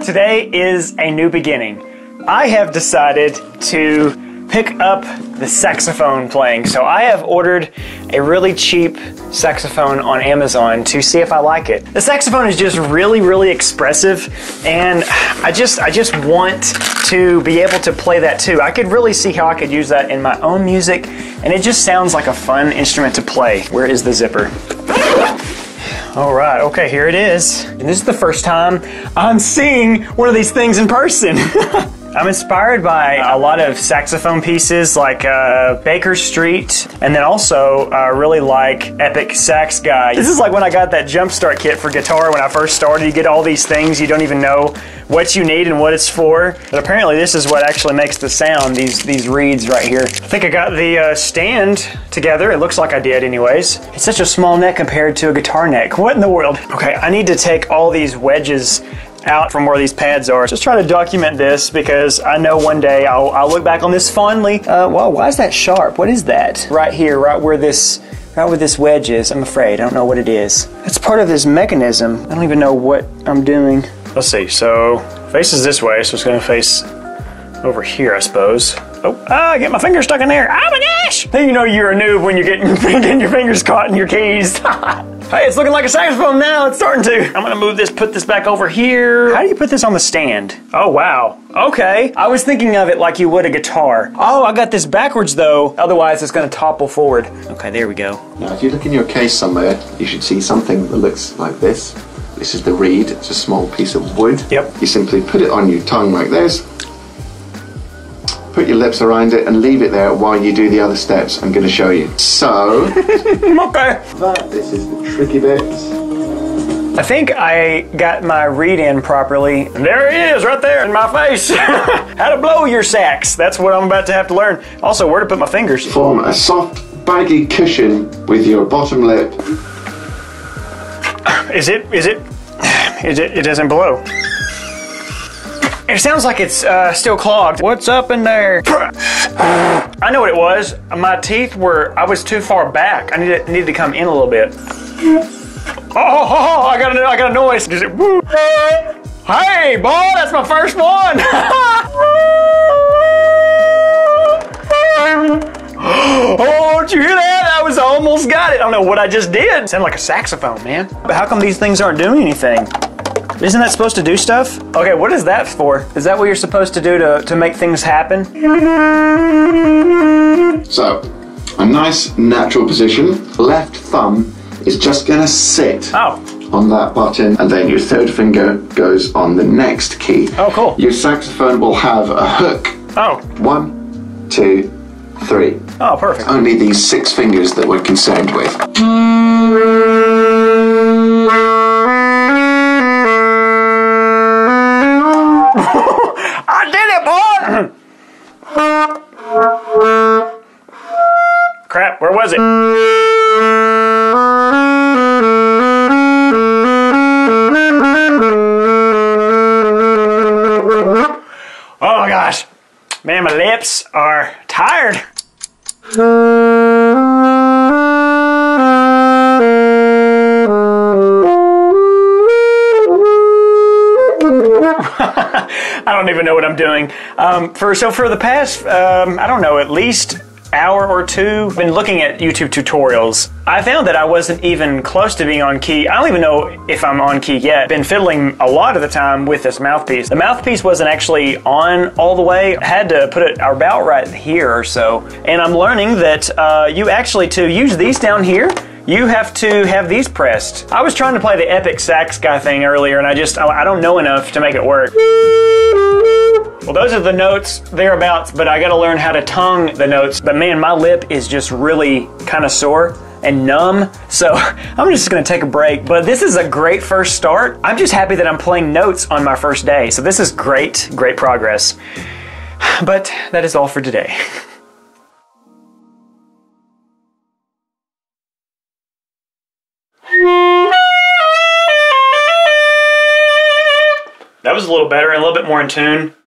Today is a new beginning. I have decided to pick up the saxophone playing. So I have ordered a really cheap saxophone on Amazon to see if I like it. The saxophone is just really expressive, and I just want to be able to play that too. I could really see how I could use that in my own music, and it just sounds like a fun instrument to play. Where is the zipper? All right, okay, here it is. And this is the first time I'm seeing one of these things in person. I'm inspired by a lot of saxophone pieces like Baker Street, and then also really like Epic Sax Guy. This is like when I got that Jumpstart kit for guitar when I first started. You get all these things, you don't even know what you need and what it's for. But apparently this is what actually makes the sound, these reeds right here. I think I got the stand together. It looks like I did anyways. It's such a small neck compared to a guitar neck. What in the world? Okay, I need to take all these wedges out from where these pads are. Just try to document this because I know one day I'll look back on this fondly. Whoa, why is that sharp? What is that? Right here, right where this wedge is, I'm afraid. I don't know what it is. It's part of this mechanism. I don't even know what I'm doing. Let's see, so faces this way, so it's gonna face over here, I suppose. Oh, I get my finger stuck in there. Oh my gosh! Then you know you're a noob when you're getting your fingers caught in your keys. Hey, it's looking like a saxophone now. It's starting to. I'm gonna move this, put this back over here. How do you put this on the stand? Oh, wow. Okay. I was thinking of it like you would a guitar. Oh, I got this backwards though. Otherwise, it's gonna topple forward. Okay, there we go. Now, if you look in your case somewhere, you should see something that looks like this. This is the reed. It's a small piece of wood. Yep. You simply put it on your tongue like this. Put your lips around it and leave it there while you do the other steps I'm going to show you. So, okay. This is the tricky bit. I think I got my reed in properly. There it is, right there in my face. How to blow your sax. That's what I'm about to have to learn. Also, where to put my fingers. Form a soft, baggy cushion with your bottom lip. It doesn't blow. It sounds like it's still clogged. What's up in there? I know what it was. My teeth I was too far back. I needed to come in a little bit. Oh, I got a noise. Just, woo. Hey, boy, that's my first one. Oh, did you hear that? I almost got it. I don't know what I just did. It sounded like a saxophone, man. But how come these things aren't doing anything? Isn't that supposed to do stuff? Okay, what is that for? Is that what you're supposed to do to make things happen? So, a nice natural position. Left thumb is just gonna sit on that button, and then your third finger goes on the next key. Oh, cool. Your saxophone will have a hook. Oh. 1, 2, 3. Oh, perfect. Only these 6 fingers that we're concerned with. I did it, boy! Crap, where was it? Oh my gosh. Man, my lips are tired. I don't even know what I'm doing. So for the past, I don't know, at least hour or two, I've been looking at YouTube tutorials. I found that I wasn't even close to being on key. I don't even know if I'm on key yet. Been fiddling a lot of the time with this mouthpiece. The mouthpiece wasn't actually on all the way. I had to put it about right here or so. And I'm learning that you actually, to use these down here, you have to have these pressed. I was trying to play the Epic Sax Guy thing earlier, and I don't know enough to make it work. Well, those are the notes thereabouts, but I gotta learn how to tongue the notes. But man, my lip is just really kind of sore and numb, so I'm just gonna take a break. But this is a great first start. I'm just happy that I'm playing notes on my first day, so this is great progress. But that is all for today. That was a little better and a little bit more in tune.